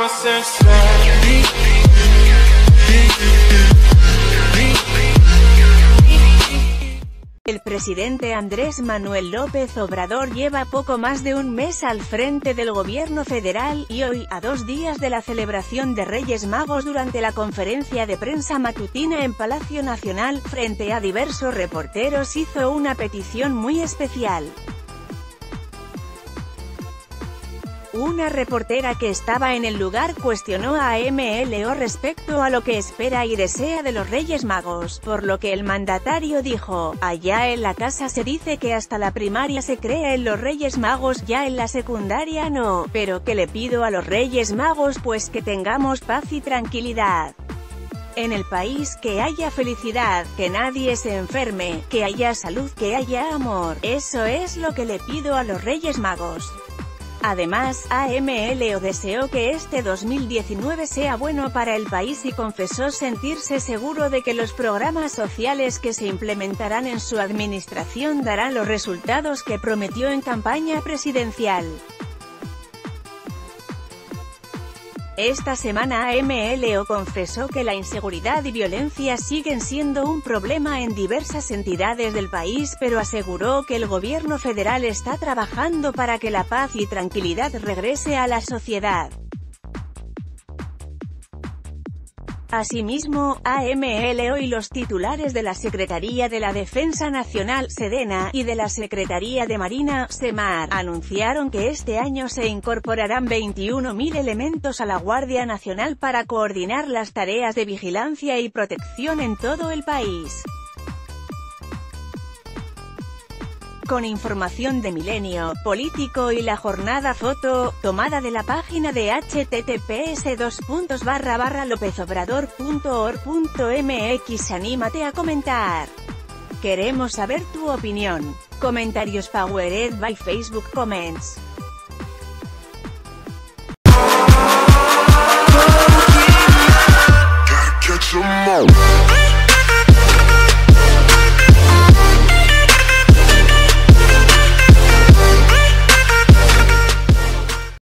El presidente Andrés Manuel López Obrador lleva poco más de un mes al frente del gobierno federal, y hoy, a 2 días de la celebración de Reyes Magos, durante la conferencia de prensa matutina en Palacio Nacional, frente a diversos reporteros, hizo una petición muy especial. Una reportera que estaba en el lugar cuestionó a MLO respecto a lo que espera y desea de los Reyes Magos, por lo que el mandatario dijo: allá en la casa se dice que hasta la primaria se cree en los Reyes Magos, ya en la secundaria no, pero ¿qué le pido a los Reyes Magos? Pues que tengamos paz y tranquilidad en el país, que haya felicidad, que nadie se enferme, que haya salud, que haya amor. Eso es lo que le pido a los Reyes Magos. Además, AMLO deseó que este 2019 sea bueno para el país y confesó sentirse seguro de que los programas sociales que se implementarán en su administración darán los resultados que prometió en campaña presidencial. Esta semana AMLO confesó que la inseguridad y violencia siguen siendo un problema en diversas entidades del país, pero aseguró que el gobierno federal está trabajando para que la paz y tranquilidad regrese a la sociedad. Asimismo, AMLO y los titulares de la Secretaría de la Defensa Nacional, Sedena, y de la Secretaría de Marina, SEMAR, anunciaron que este año se incorporarán 21.000 elementos a la Guardia Nacional para coordinar las tareas de vigilancia y protección en todo el país. Con información de Milenio, Político y La Jornada. Foto, tomada de la página de https://lopezobrador.org.mx. Anímate a comentar. Queremos saber tu opinión. Comentarios powered by Facebook Comments.